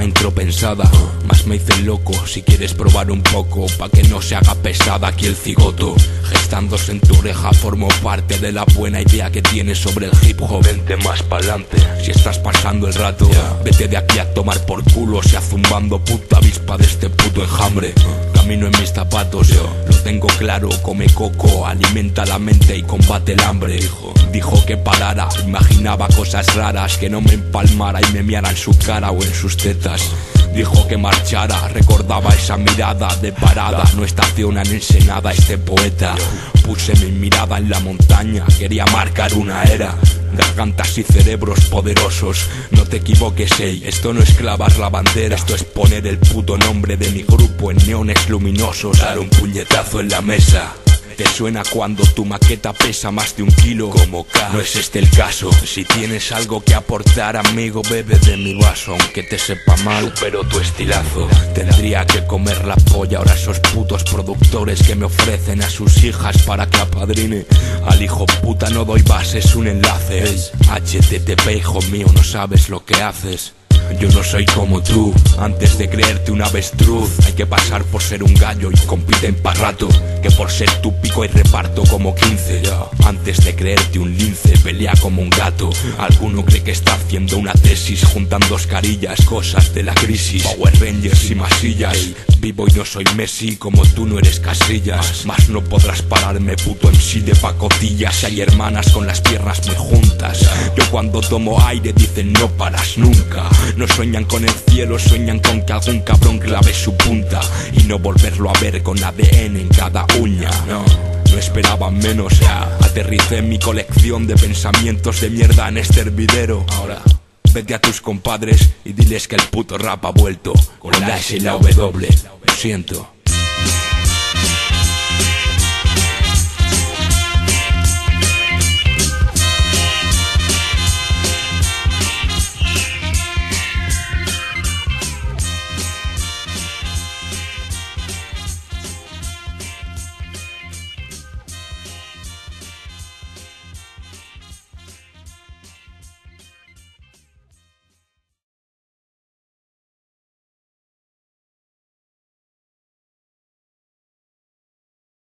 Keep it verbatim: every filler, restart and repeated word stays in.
una intro pensada. Más me hice loco, si quieres probar un poco, pa' que no se haga pesada aquí el cigoto. Gestándose en tu oreja formo parte de la buena idea que tienes sobre el hip hop. Vente más pa'lante, si estás pasando el rato, yeah. Vete de aquí a tomar por culo, sea zumbando puta avispa de este puto enjambre. Camino en mis zapatos, yo lo tengo claro, come coco, alimenta la mente y combate el hambre. Dijo, dijo que parara, imaginaba cosas raras, que no me empalmara y me miara en su cara o en sus tetas. Dijo que marchara, recordaba esa mirada de parada, no estaciona en Ensenada este poeta. Puse mi mirada en la montaña, quería marcar una era. Gargantas y cerebros poderosos, no te equivoques, ey, esto no es clavar la bandera, esto es poner el puto nombre de mi grupo en neones luminosos, dar un puñetazo en la mesa. Te suena cuando tu maqueta pesa más de un kilo, como K. No es este el caso, si tienes algo que aportar, amigo, bebe de mi vaso, aunque te sepa mal, supero tu estilazo. Tendría que comer la polla ahora esos putos productores que me ofrecen a sus hijas para que apadrine al hijo puta. No doy bases, un enlace es H T T P, hijo mío, no sabes lo que haces. Yo no soy como tú, antes de creerte un avestruz hay que pasar por ser un gallo y compiten pa' rato. Que por ser tu pico y reparto como quince, antes de creerte un lince pelea como un gato. Alguno cree que está haciendo una tesis juntando dos carillas, cosas de la crisis, Power Rangers y masillas. Vivo y no soy Messi, como tú no eres Casillas. Más no podrás pararme, puto M C de pacotillas. Hay hermanas con las piernas muy juntas. Yo cuando tomo aire dicen no paras nunca. No sueñan con el cielo, sueñan con que algún cabrón clave su punta y no volverlo a ver con A D N en cada uña. No, no esperaban menos, ya. Aterricé mi colección de pensamientos de mierda en este hervidero. Ahora vete a tus compadres y diles que el puto rap ha vuelto con la S y la W. Lo siento.